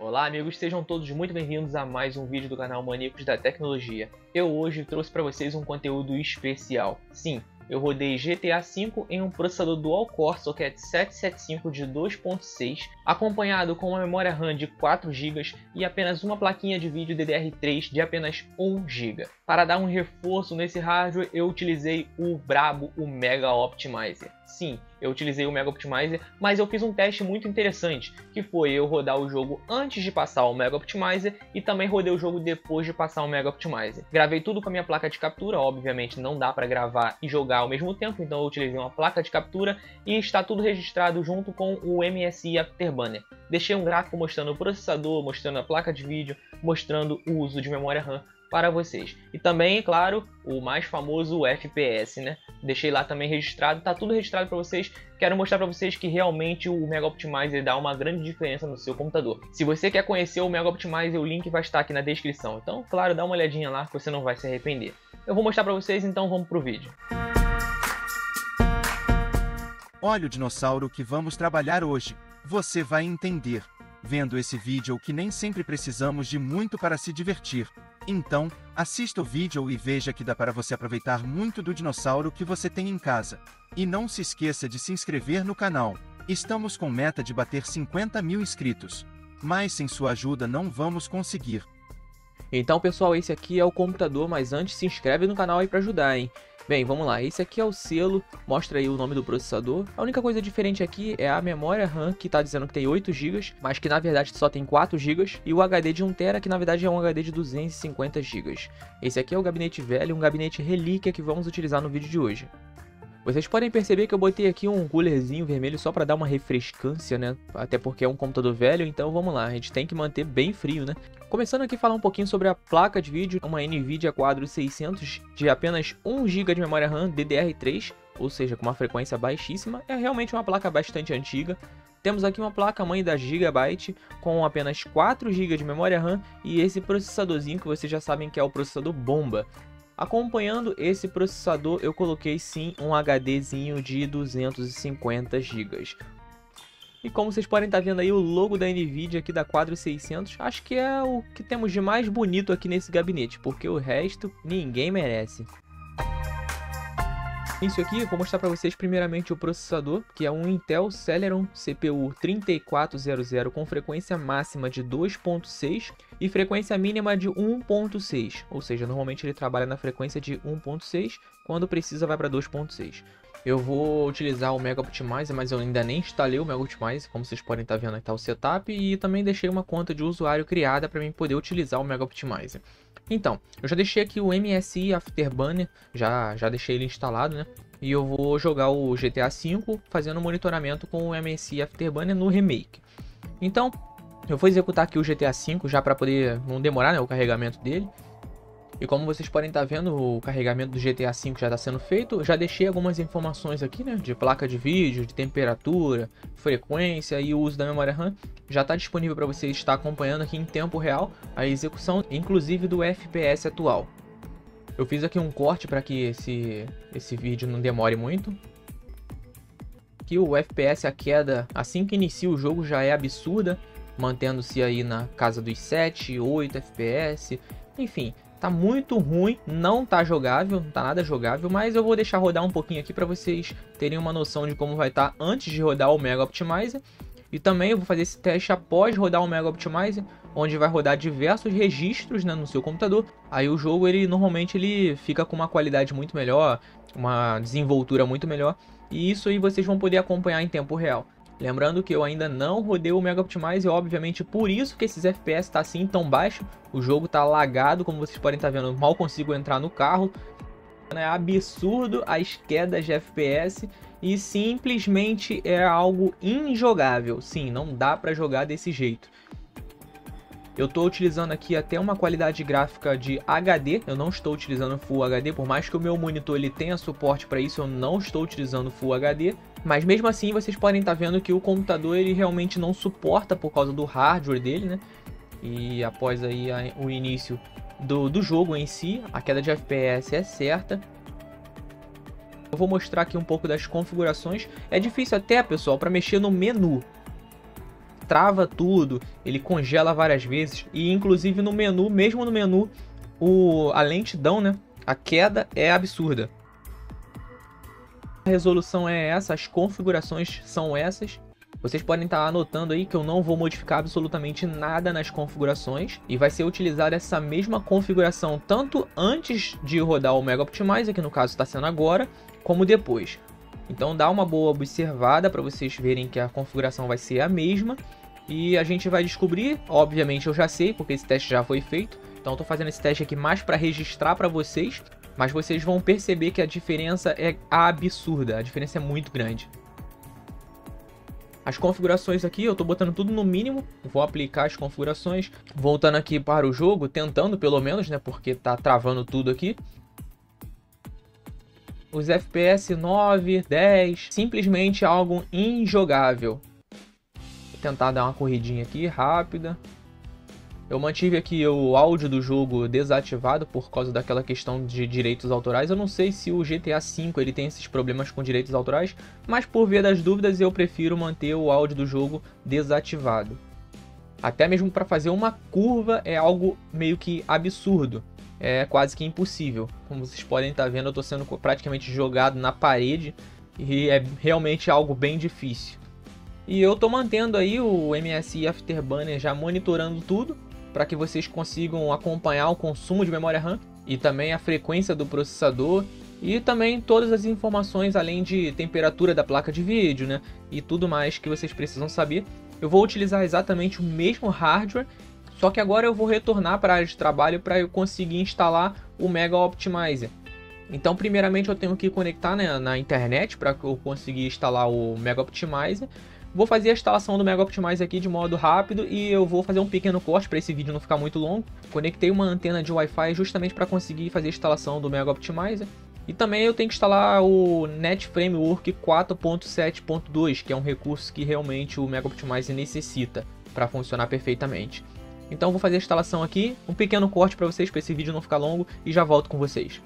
Olá amigos, sejam todos muito bem-vindos a mais um vídeo do canal Maníacos da Tecnologia. Eu hoje trouxe para vocês um conteúdo especial. Sim, eu rodei GTA V em um processador dual-core Socket 775 de 2.6, acompanhado com uma memória RAM de 4 GB e apenas uma plaquinha de vídeo DDR3 de apenas 1 GB. Para dar um reforço nesse hardware, eu utilizei o brabo, o Mega Optimizer. Sim, eu utilizei o Mega Optimizer, mas eu fiz um teste muito interessante, que foi eu rodar o jogo antes de passar o Mega Optimizer e também rodei o jogo depois de passar o Mega Optimizer. Gravei tudo com a minha placa de captura, obviamente não dá para gravar e jogar ao mesmo tempo, então eu utilizei uma placa de captura e está tudo registrado junto com o MSI Afterburner. Deixei um gráfico mostrando o processador, mostrando a placa de vídeo, mostrando o uso de memória RAM para vocês. E também, claro, o mais famoso FPS, né? Deixei lá também registrado, tá tudo registrado para vocês. Quero mostrar para vocês que realmente o Mega Optimizer dá uma grande diferença no seu computador. Se você quer conhecer o Mega Optimizer, o link vai estar aqui na descrição. Então, claro, dá uma olhadinha lá que você não vai se arrepender. Eu vou mostrar para vocês, então vamos pro vídeo. Olha o dinossauro que vamos trabalhar hoje. Você vai entender, vendo esse vídeo, que nem sempre precisamos de muito para se divertir. Então, assista o vídeo e veja que dá para você aproveitar muito do dinossauro que você tem em casa. E não se esqueça de se inscrever no canal. Estamos com meta de bater 50 mil inscritos. Mas sem sua ajuda não vamos conseguir. Então pessoal, esse aqui é o computador, mas antes se inscreve no canal aí para ajudar, hein? Bem, vamos lá, esse aqui é o selo, mostra aí o nome do processador. A única coisa diferente aqui é a memória RAM, que tá dizendo que tem 8 GB, mas que na verdade só tem 4 GB, e o HD de 1 TB, que na verdade é um HD de 250 GB. Esse aqui é o gabinete velho, um gabinete relíquia que vamos utilizar no vídeo de hoje. Vocês podem perceber que eu botei aqui um coolerzinho vermelho só para dar uma refrescância, né? Até porque é um computador velho, então vamos lá, a gente tem que manter bem frio, né? Começando aqui a falar um pouquinho sobre a placa de vídeo, uma NVIDIA Quadro 600 de apenas 1 GB de memória RAM DDR3, ou seja, com uma frequência baixíssima, é realmente uma placa bastante antiga. Temos aqui uma placa-mãe da Gigabyte com apenas 4 GB de memória RAM e esse processadorzinho que vocês já sabem que é o processador bomba. Acompanhando esse processador, eu coloquei sim um HDzinho de 250 GB. E como vocês podem estar vendo aí o logo da NVIDIA aqui da Quadro 600, acho que é o que temos de mais bonito aqui nesse gabinete, porque o resto ninguém merece. Isso aqui eu vou mostrar para vocês primeiramente o processador, que é um Intel Celeron CPU 3400 com frequência máxima de 2.6 e frequência mínima de 1.6, ou seja, normalmente ele trabalha na frequência de 1.6, quando precisa vai para 2.6. Eu vou utilizar o Mega Optimizer, mas eu ainda nem instalei o Mega Optimizer, como vocês podem estar vendo, está o setup, e também deixei uma conta de usuário criada para mim poder utilizar o Mega Optimizer. Então, eu já deixei aqui o MSI Afterburner, já deixei ele instalado, né? E eu vou jogar o GTA V fazendo monitoramento com o MSI Afterburner no remake. Então, eu vou executar aqui o GTA V já para poder não demorar, né, o carregamento dele. E como vocês podem estar vendo, o carregamento do GTA V já está sendo feito. Eu já deixei algumas informações aqui, né, de placa de vídeo, de temperatura, frequência e o uso da memória RAM. Já está disponível para você estar acompanhando aqui em tempo real a execução, inclusive do FPS atual. Eu fiz aqui um corte para que esse vídeo não demore muito. Aqui o FPS, a queda assim que inicia o jogo já é absurda, mantendo-se aí na casa dos 7, 8 FPS, enfim. Tá muito ruim, não tá jogável, não tá nada jogável, mas eu vou deixar rodar um pouquinho aqui para vocês terem uma noção de como vai estar antes de rodar o Mega Optimizer. E também eu vou fazer esse teste após rodar o Mega Optimizer, onde vai rodar diversos registros, né, no seu computador. Aí o jogo normalmente ele fica com uma qualidade muito melhor, uma desenvoltura muito melhor, e isso aí vocês vão poder acompanhar em tempo real. Lembrando que eu ainda não rodei o Mega Optimizer, obviamente por isso que esses FPS tá assim tão baixo. O jogo tá lagado, como vocês podem estar vendo, mal consigo entrar no carro. É absurdo as quedas de FPS e simplesmente é algo injogável. Sim, não dá para jogar desse jeito. Eu estou utilizando aqui até uma qualidade gráfica de HD, eu não estou utilizando Full HD, por mais que o meu monitor ele tenha suporte para isso, eu não estou utilizando Full HD. Mas mesmo assim vocês podem estar vendo que o computador ele realmente não suporta por causa do hardware dele, né? E após aí o início do jogo em si, a queda de FPS é certa. Eu vou mostrar aqui um pouco das configurações. É difícil até, pessoal, para mexer no menu. trava tudo, ele congela várias vezes e inclusive no menu, mesmo no menu, a lentidão, né, a queda é absurda. A resolução é essa, as configurações são essas. Vocês podem estar anotando aí que eu não vou modificar absolutamente nada nas configurações e vai ser utilizada essa mesma configuração tanto antes de rodar o Mega Optimizer, que no caso está sendo agora, como depois. Então dá uma boa observada para vocês verem que a configuração vai ser a mesma e a gente vai descobrir, obviamente eu já sei porque esse teste já foi feito, então estou fazendo esse teste aqui mais para registrar para vocês, mas vocês vão perceber que a diferença é absurda, a diferença é muito grande. As configurações aqui, eu tô botando tudo no mínimo, vou aplicar as configurações, voltando aqui para o jogo, tentando pelo menos, né, porque tá travando tudo aqui. Os FPS 9, 10, simplesmente algo injogável. Vou tentar dar uma corridinha aqui, rápida. Eu mantive aqui o áudio do jogo desativado por causa daquela questão de direitos autorais. Eu não sei se o GTA V ele tem esses problemas com direitos autorais, mas por via das dúvidas eu prefiro manter o áudio do jogo desativado. Até mesmo para fazer uma curva é algo meio que absurdo. É quase que impossível. Como vocês podem estar vendo, eu estou sendo praticamente jogado na parede e é realmente algo bem difícil. E eu estou mantendo aí o MSI Afterburner já monitorando tudo, para que vocês consigam acompanhar o consumo de memória RAM e também a frequência do processador e também todas as informações além de temperatura da placa de vídeo, né, e tudo mais que vocês precisam saber. Eu vou utilizar exatamente o mesmo hardware, só que agora eu vou retornar para a área de trabalho para eu conseguir instalar o Mega Optimizer. Então primeiramente eu tenho que conectar, né, na internet para que eu conseguir instalar o Mega Optimizer. Vou fazer a instalação do Mega Optimizer aqui de modo rápido e eu vou fazer um pequeno corte para esse vídeo não ficar muito longo. Conectei uma antena de Wi-Fi justamente para conseguir fazer a instalação do Mega Optimizer. E também eu tenho que instalar o Net Framework 4.7.2, que é um recurso que realmente o Mega Optimizer necessita para funcionar perfeitamente. Então vou fazer a instalação aqui, um pequeno corte para vocês, para esse vídeo não ficar longo, e já volto com vocês.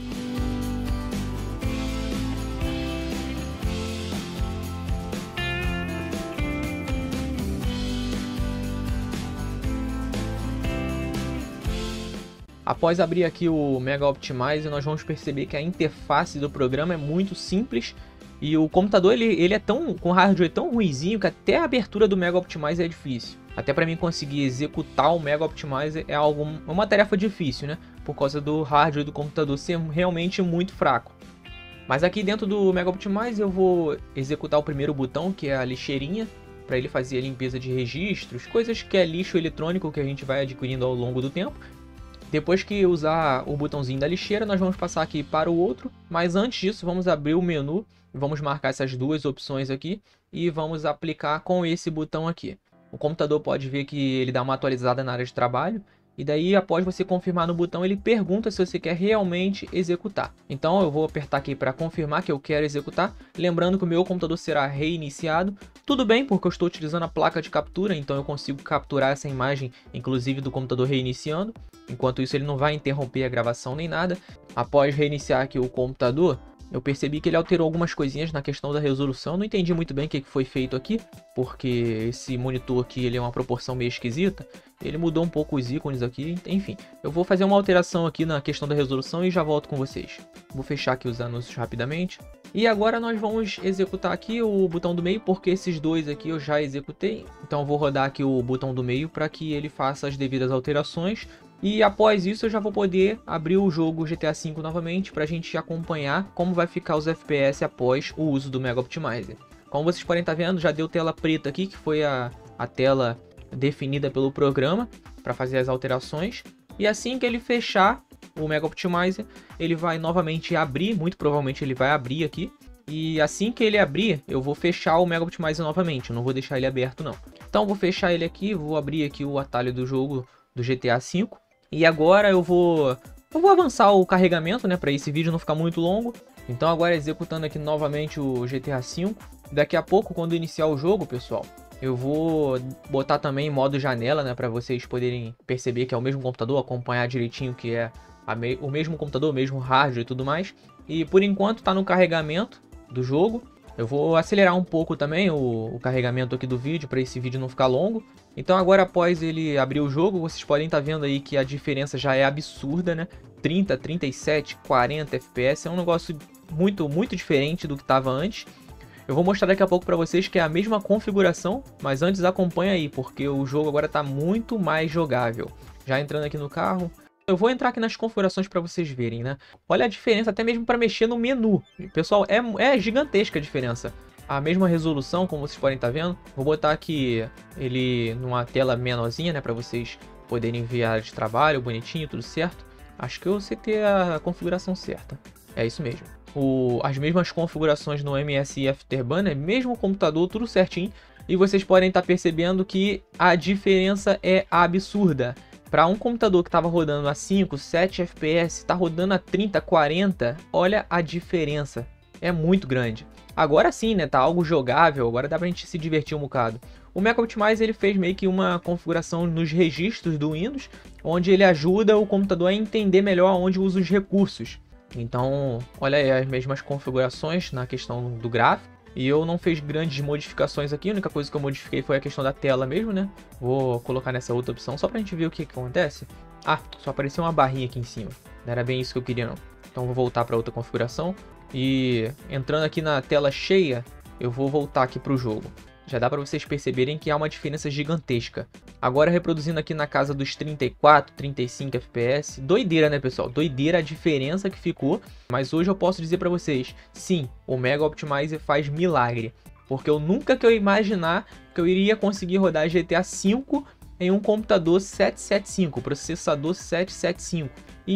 Após abrir aqui o Mega Optimizer, nós vamos perceber que a interface do programa é muito simples e o computador ele é com hardware tão ruizinho que até a abertura do Mega Optimizer é difícil. Até para mim conseguir executar o Mega Optimizer é uma tarefa difícil, né? Por causa do hardware do computador ser realmente muito fraco. Mas aqui dentro do Mega Optimizer eu vou executar o primeiro botão, que é a lixeirinha, para ele fazer a limpeza de registros, coisas que é lixo eletrônico que a gente vai adquirindo ao longo do tempo. Depois que usar o botãozinho da lixeira, nós vamos passar aqui para o outro, mas antes disso vamos abrir o menu, vamos marcar essas duas opções aqui e vamos aplicar com esse botão aqui. O computador pode ver que ele dá uma atualizada na área de trabalho e daí após você confirmar no botão ele pergunta se você quer realmente executar. Então eu vou apertar aqui para confirmar que eu quero executar, lembrando que o meu computador será reiniciado. Tudo bem, porque eu estou utilizando a placa de captura, então eu consigo capturar essa imagem inclusive do computador reiniciando. Enquanto isso ele não vai interromper a gravação nem nada. Após reiniciar aqui o computador, eu percebi que ele alterou algumas coisinhas na questão da resolução. Não entendi muito bem o que foi feito aqui, porque esse monitor aqui ele é uma proporção meio esquisita. Ele mudou um pouco os ícones aqui, enfim. Eu vou fazer uma alteração aqui na questão da resolução e já volto com vocês. Vou fechar aqui os anúncios rapidamente. E agora nós vamos executar aqui o botão do meio, porque esses dois aqui eu já executei. Então eu vou rodar aqui o botão do meio para que ele faça as devidas alterações. E após isso eu já vou poder abrir o jogo GTA V novamente para a gente acompanhar como vai ficar os FPS após o uso do Mega Optimizer. Como vocês podem estar vendo, já deu tela preta aqui, que foi a tela definida pelo programa para fazer as alterações. E assim que ele fechar o Mega Optimizer, ele vai novamente abrir, muito provavelmente ele vai abrir aqui. E assim que ele abrir, eu vou fechar o Mega Optimizer novamente, eu não vou deixar ele aberto não. Então vou fechar ele aqui, vou abrir aqui o atalho do jogo do GTA V. E agora eu vou avançar o carregamento, né, para esse vídeo não ficar muito longo. Então agora executando aqui novamente o GTA V. Daqui a pouco, quando iniciar o jogo, pessoal, eu vou botar também em modo janela, né, para vocês poderem perceber que é o mesmo computador, acompanhar direitinho que é o mesmo computador, o mesmo hardware e tudo mais. E por enquanto está no carregamento do jogo. Eu vou acelerar um pouco também o carregamento aqui do vídeo, para esse vídeo não ficar longo. Então agora, após ele abrir o jogo, vocês podem estar vendo aí que a diferença já é absurda, né? 30, 37, 40 FPS, é um negócio muito diferente do que estava antes. Eu vou mostrar daqui a pouco para vocês que é a mesma configuração, mas antes acompanha aí, porque o jogo agora está muito mais jogável. Já entrando aqui no carro, eu vou entrar aqui nas configurações para vocês verem, né? Olha a diferença, até mesmo para mexer no menu. Pessoal, é gigantesca a diferença. A mesma resolução, como vocês podem estar vendo. Vou botar aqui ele numa tela menorzinha, né? Para vocês poderem ver a área de trabalho, bonitinho, tudo certo. Acho que eu setei a configuração certa. É isso mesmo. As mesmas configurações no MSI Afterburner, mesmo computador, tudo certinho. E vocês podem estar percebendo que a diferença é absurda. Para um computador que estava rodando a 5, 7 FPS, está rodando a 30, 40, olha a diferença. É muito grande. Agora sim, né, tá algo jogável, agora dá pra gente se divertir um bocado. O Mega Optimize ele fez meio que uma configuração nos registros do Windows, onde ele ajuda o computador a entender melhor onde usa os recursos. Então, olha aí as mesmas configurações na questão do gráfico. E eu não fiz grandes modificações aqui, a única coisa que eu modifiquei foi a questão da tela mesmo, né? Vou colocar nessa outra opção só pra gente ver o que acontece. Ah, só apareceu uma barrinha aqui em cima. Não era bem isso que eu queria não. Então vou voltar para outra configuração. E entrando aqui na tela cheia, eu vou voltar aqui para o jogo. Já dá para vocês perceberem que há uma diferença gigantesca. Agora reproduzindo aqui na casa dos 34, 35 FPS. Doideira, né, pessoal? Doideira a diferença que ficou. Mas hoje eu posso dizer para vocês, sim, o Mega Optimizer faz milagre. Porque eu nunca que eu imaginar que eu iria conseguir rodar GTA V em um computador 775, processador 775.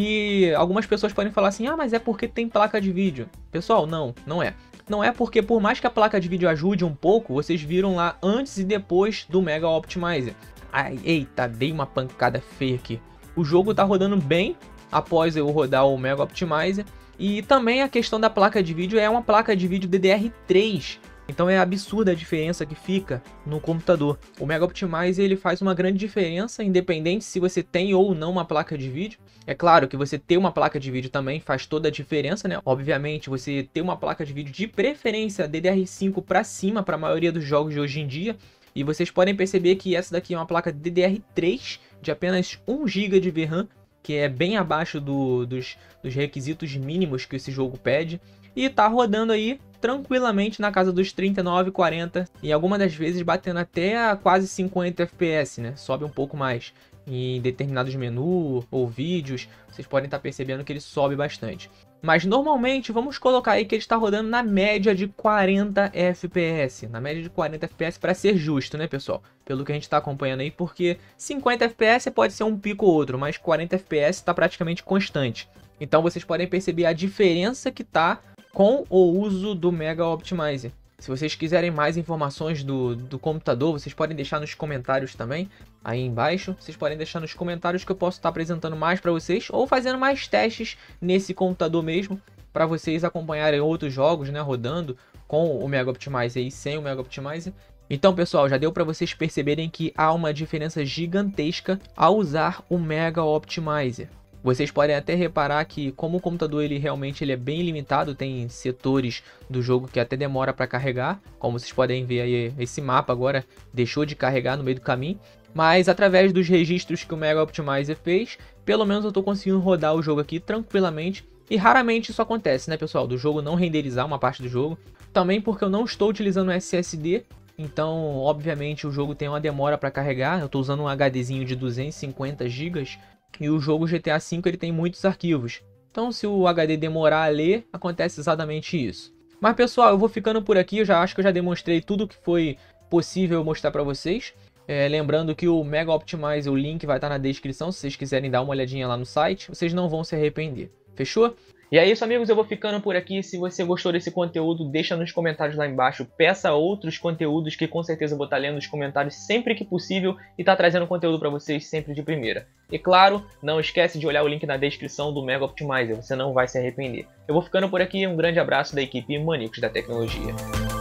E algumas pessoas podem falar assim, ah, mas é porque tem placa de vídeo. Pessoal, não é. Não é porque por mais que a placa de vídeo ajude um pouco, vocês viram lá antes e depois do Mega Optimizer. Ai, eita, dei uma pancada feia aqui. O jogo tá rodando bem após eu rodar o Mega Optimizer. E também a questão da placa de vídeo é uma placa de vídeo DDR3. Então é absurda a diferença que fica no computador. O Mega Optimizer ele faz uma grande diferença, independente se você tem ou não uma placa de vídeo. É claro que você ter uma placa de vídeo também faz toda a diferença, né? Obviamente, você ter uma placa de vídeo de preferência DDR5 para cima para a maioria dos jogos de hoje em dia. E vocês podem perceber que essa daqui é uma placa DDR3 de apenas 1 GB de VRAM, que é bem abaixo dos requisitos mínimos que esse jogo pede. E tá rodando aí tranquilamente na casa dos 39, 40 e algumas das vezes batendo até a quase 50 FPS, né? Sobe um pouco mais. Em determinados menus ou vídeos, vocês podem estar percebendo que ele sobe bastante. Mas normalmente, vamos colocar aí que ele está rodando na média de 40 FPS. Na média de 40 FPS para ser justo, né, pessoal? Pelo que a gente está acompanhando aí, porque 50 FPS pode ser um pico ou outro, mas 40 FPS está praticamente constante. Então vocês podem perceber a diferença que tá com o uso do Mega Optimizer. Se vocês quiserem mais informações do computador, vocês podem deixar nos comentários também, aí embaixo. Vocês podem deixar nos comentários que eu posso estar apresentando mais para vocês, ou fazendo mais testes nesse computador mesmo, para vocês acompanharem outros jogos, né, rodando com o Mega Optimizer e sem o Mega Optimizer. Então, pessoal, já deu para vocês perceberem que há uma diferença gigantesca ao usar o Mega Optimizer. Vocês podem até reparar que como o computador ele realmente é bem limitado, tem setores do jogo que até demora para carregar. Como vocês podem ver aí, esse mapa agora deixou de carregar no meio do caminho. Mas através dos registros que o Mega Optimizer fez, pelo menos eu estou conseguindo rodar o jogo aqui tranquilamente. E raramente isso acontece, né, pessoal? Do jogo não renderizar uma parte do jogo. Também porque eu não estou utilizando SSD. Então, obviamente, o jogo tem uma demora para carregar. Eu estou usando um HDzinho de 250 GB. E o jogo GTA V ele tem muitos arquivos. Então se o HD demorar a ler, acontece exatamente isso. Mas pessoal, eu vou ficando por aqui. Eu acho que eu já demonstrei tudo que foi possível mostrar para vocês. Lembrando que o Mega Optimizer, o link vai estar na descrição. Se vocês quiserem dar uma olhadinha lá no site, vocês não vão se arrepender. Fechou? E é isso, amigos, eu vou ficando por aqui. Se você gostou desse conteúdo, deixa nos comentários lá embaixo. Peça outros conteúdos que com certeza eu vou estar lendo nos comentários sempre que possível e tá trazendo conteúdo para vocês sempre de primeira. E claro, não esquece de olhar o link na descrição do Mega Optimizer, você não vai se arrepender. Eu vou ficando por aqui, um grande abraço da equipe Maníacos da Tecnologia.